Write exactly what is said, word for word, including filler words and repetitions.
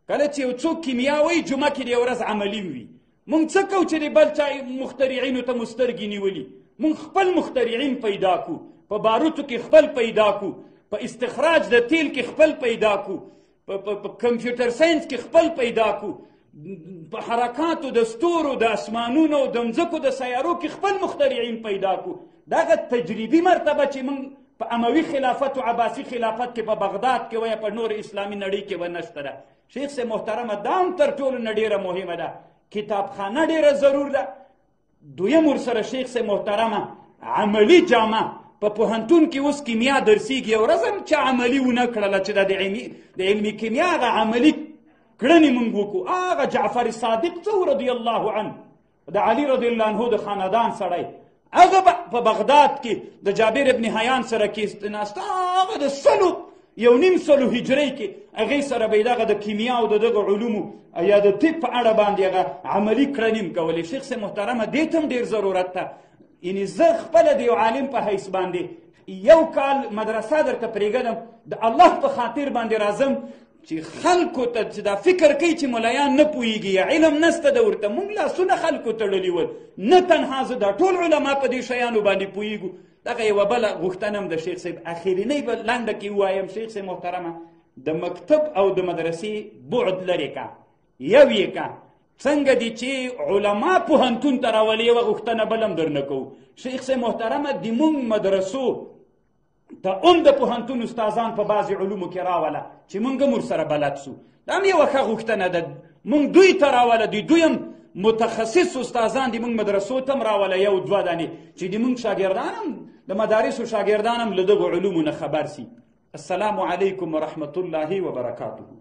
کله چې یو څوک کیمیا وایي جمعه کې د یو ورځ عملي وي موږ څه کوو چې د بل چا مخترعینو ته مو سترګې نیولي موږ خپل مخترعین پیدا کو په باروتو کې خپل پیدا کو په استخراج د تیل کې خپل پیدا کو په کمپیوټر ساینس کې خپل پیدا کو په حرکاتو د ستورو د اسمانونو د مځکو د سیارو کې خپل مخترعین پیدا کو دغه تجربي مرتبه چې موږ په اموي خلافت او عباسي خلافت کې په بغداد کې ویا په نور اسلامي نړۍ کې ونشته ده شیخ سے محترمه دا هم تر ټولو نه ډېره مهمه ده کتابخانه ډېره ضرور ده دویم ورسره شیخ سے محترمه عملي جامه په پوهنتون کې اوس کیمیا درسیږي یو ورځ هم چې عملي ونه کړله چې دا د علمي د علمي کیمیا هغه عملي کړنې موږ وکړو هغه جعفر صادق څه رضی الله عنه د علي رضی الله عنه د خاندان سړی هغه په بغداد کې د جابر ابن حیان سره کېناسته هغه د سلو یو نیم سلو هجرۍ کې هغې سره به یې دغه د کیمیا او د دغه علومو یا د طب په اړه باندې هغه عملي کړنې م کولې شیخ صاحب محترمه دې ته هم ډېر ضرورت ته یعنې زه خپله د یو عالم په حیث باندې یو کال مدرسه درته پرېږدم د الله په خاطر باندې راځم چې خلکو ته چې دا فکر کوي چې ملایان نه پوهېږي یا علم نسته ده ورته مونږ لاسونه خلکو تړلي ول نه تنها زه دا ټول علما په دې شیانو باندې پوهېږو دغه یوه بله غوښتنه هم د شیخ صاحب اخرینۍ به لنډه کې ووایم شیخ صاحب محترمه د مکتب او د مدرسې بعد لرې که یو یې که څنګه دي چې علما پوهنتون ته راولي یوه غوښتنه بل هم درنه کوو شیخ صاحب محترمه د مونږ مدرسو ته هم د پوهنتون استادان په بعضې علومو کې راوله چې مونږ هم ورسره بلد سو دا هم یوه ښه غوښتنه ده مونږ دوی ته راوله دوی دوی هم متخصص استادان د مونږ مدرسو ته هم راوله یو دوه دانې چې د مونږ شاګردان هم د مدارسو شاګردان هم له دغو علومو نه خبر سي السلام علیکم ورحمة الله وبرکاته